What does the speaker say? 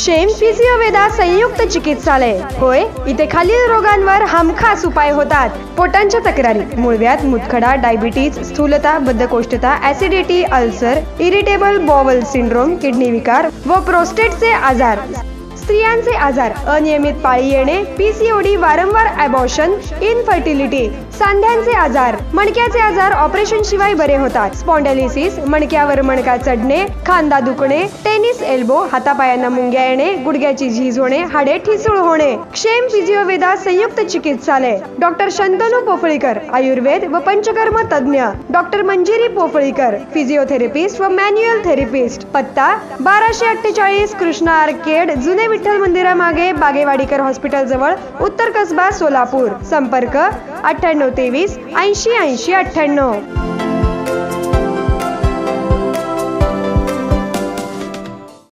क्षेम फिजिओवेदा संयुक्त चिकित्सालय। होय, इथे खालील रोगांवर हमखास उपाय होतात। पोटांच्या तक्रारी, मूळव्याध, मुतखडा, डायबिटीज, स्थूलता, बद्धकोष्ठता, acidity, ulcer, irritable bowel syndrome, kidney विकार व प्रोस्टेटचे आजार, स्त्रियांचे आजार, अनियमित पाळी येणे, पीसीओडी, वारंवार ॲबॉर्शन, इनफर्टिलिटी, सांध्यांचे आजार, मणक्याचे आजार ऑपरेशन शिवाय बरे होतात। स्पॉन्डिलिसिस, मणक्यावर मणका चढणे, खांदा दुखणे, टेनिस एल्बो, हातापायांना मुंग्या येणे, गुडघ्याची झीज होणे, हाडे ठिसूळ होणे। क्षेम फिजिओवेदा संयुक्त चिकित्सालय। डॉक्टर शंतनू पोफळीकर, आयुर्वेद व पंचकर्म तज्ञ। डॉक्टर मंजिरी पोफळीकर, फिजिओथेरपिस्ट व मॅन्युअल थेरपिस्ट। पत्ता 1248 कृष्णा आर्केड, जुने विठ्ठल मंदिरामागे, बागेवाडीकर हॉस्पिटल जवळ, उत्तर कसबा, सोलापूर। संपर्क 9823 80 80 98।